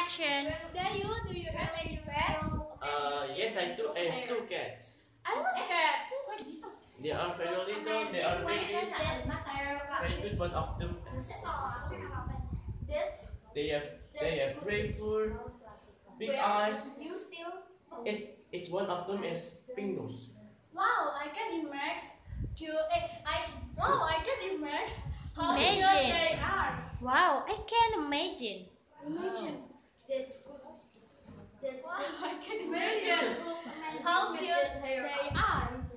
action. Do you have any pets? Yes, I have two cats. I love cat. They are very little, they are babies, very good, one of them. They have gray fur, big eyes. It's one of them is pink nose. Wow, I can imagine. Wow, I can imagine how Imagine. cute they are. Wow, I can imagine. Imagine. Wow, I can imagine how cute they are.